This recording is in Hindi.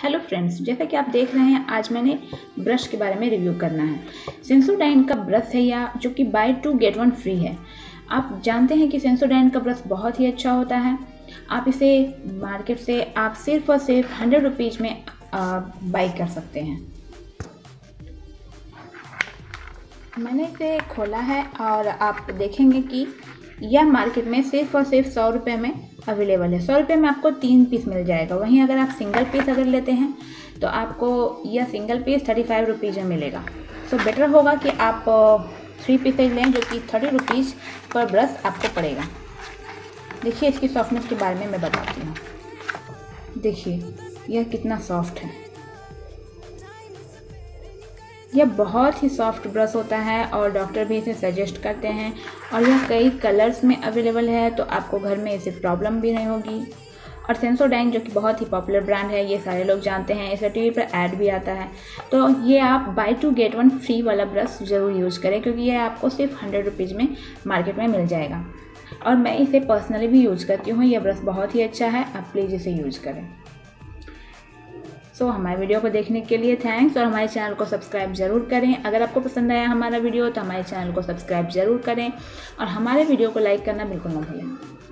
हेलो फ्रेंड्स, जैसा कि आप देख रहे हैं आज मैंने ब्रश के बारे में रिव्यू करना है। सेंसोडाइन का ब्रश है या जो कि बाय 2 गेट 1 फ्री है। आप जानते हैं कि सेंसोडाइन का ब्रश बहुत ही अच्छा होता है। आप इसे मार्केट से आप सिर्फ और सिर्फ 100 रुपीज़ में बाई कर सकते हैं। मैंने इसे खोला है और आप देखेंगे कि यह मार्केट में सिर्फ और सिर्फ 100 रुपये में अवेलेबल है। 100 रुपये में आपको 3 पीस मिल जाएगा। वहीं अगर आप सिंगल पीस अगर लेते हैं तो आपको यह सिंगल पीस 35 रुपीज़ में मिलेगा। सो बेटर होगा कि आप 3 पीसेज लें, जो कि 30 रुपीज़ पर ब्रश आपको पड़ेगा। देखिए इसकी सॉफ्टनेस के बारे में मैं बताती हूँ। देखिए यह कितना सॉफ्ट है। यह बहुत ही सॉफ्ट ब्रश होता है और डॉक्टर भी इसे सजेस्ट करते हैं और यह कई कलर्स में अवेलेबल है, तो आपको घर में इसे प्रॉब्लम भी नहीं होगी। और सेंसोडाइन जो कि बहुत ही पॉपुलर ब्रांड है, ये सारे लोग जानते हैं, इसे टीवी पर ऐड भी आता है। तो ये आप बाय 2 गेट 1 फ्री वाला ब्रश ज़रूर यूज़ करें, क्योंकि ये आपको सिर्फ 100 रुपीज़ में मार्केट में मिल जाएगा। और मैं इसे पर्सनली भी यूज़ करती हूँ। यह ब्रश बहुत ही अच्छा है, आप प्लीज़ इसे यूज़ करें। हमारे वीडियो को देखने के लिए थैंक्स और हमारे चैनल को सब्सक्राइब ज़रूर करें। अगर आपको पसंद आया हमारा वीडियो तो हमारे चैनल को सब्सक्राइब ज़रूर करें और हमारे वीडियो को लाइक करना बिल्कुल ना भूलें।